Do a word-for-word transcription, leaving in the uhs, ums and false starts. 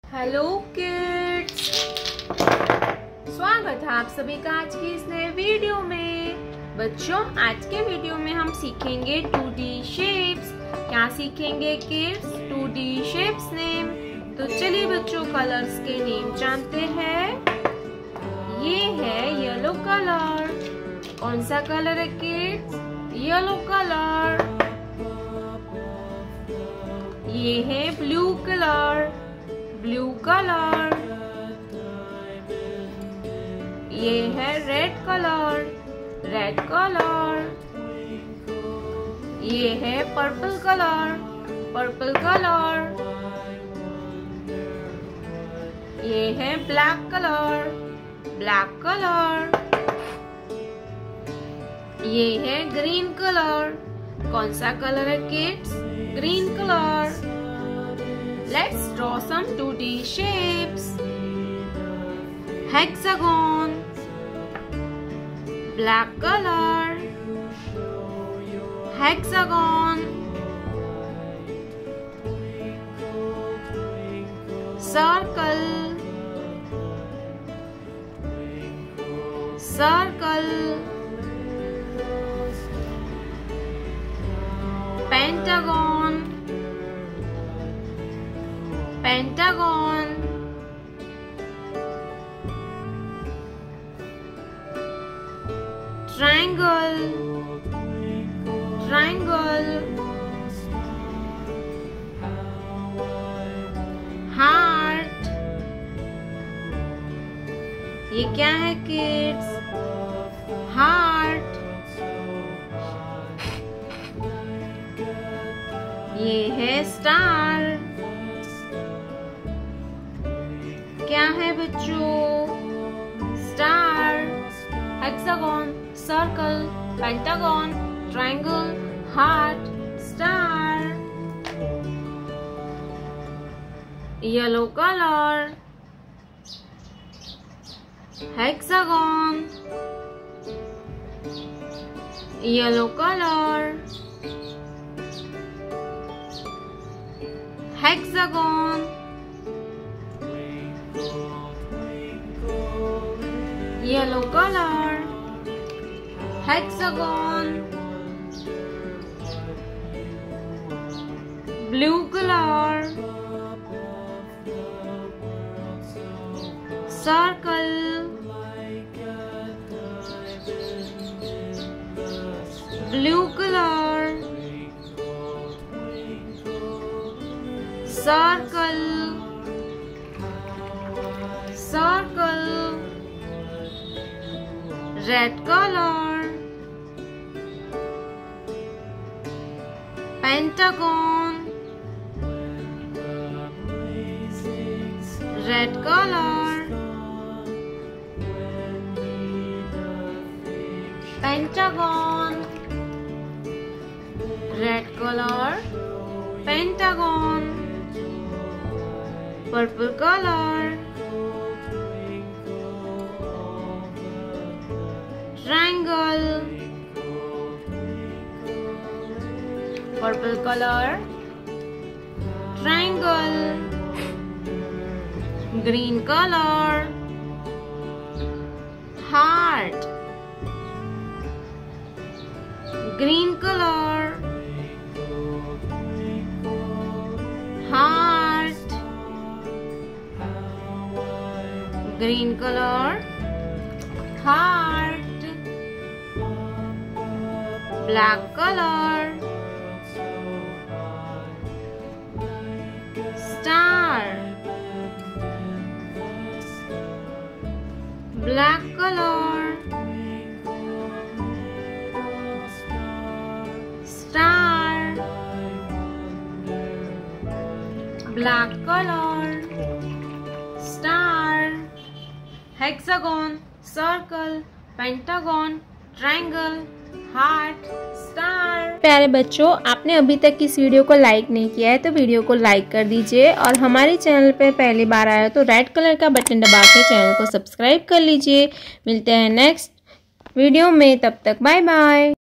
Hello kids, स्वागत है आप सभी का आज की इस नए वीडियो में। बच्चों, आज के वीडियो में हम सीखेंगे टू डी शेप्स। क्या सीखेंगे kids? Two D shapes name. तो चलिए बच्चों, कलर्स के नेम जानते हैं। ये है येलो कलर। कौन सा कलर है किड्स? Yellow colour. ये है ब्लू कलर, ब्लू कलर। ये है रेड कलर, रेड कलर। ये है पर्पल कलर, पर्पल कलर। ये है ब्लैक कलर, ब्लैक कलर। ये है ग्रीन कलर। कौन सा कलर है kids? Green colour. Let's draw some two D shapes. Hexagon, black color. Hexagon. Circle, circle. Pentagon, Pentagon. Triangle, triangle. Heart. ये क्या है किड्स? Heart. ये है स्टार। क्या है बच्चों? Star. Hexagon, circle, pentagon, triangle, heart, star. Yellow colour, hexagon. Yellow colour, hexagon. Yellow color, hexagon. Blue color, circle. Blue color, circle, circle. Red color, pentagon. Red color, pentagon. Red color, pentagon. Purple color, triangle. Purple color, triangle. Green color, heart. Green color, heart. Green color, heart. Black color, star. Black color, star. Black color, star. Hexagon, circle, pentagon, triangle, heart, star. प्यारे बच्चों, आपने अभी तक इस video को like नहीं किया है तो वीडियो को लाइक कर दीजिए और हमारे चैनल पे पहली बार आया तो रेड कलर का बटन दबा के चैनल को सब्सक्राइब कर लीजिए। मिलते हैं नेक्स्ट वीडियो में, तब तक बाय बाय।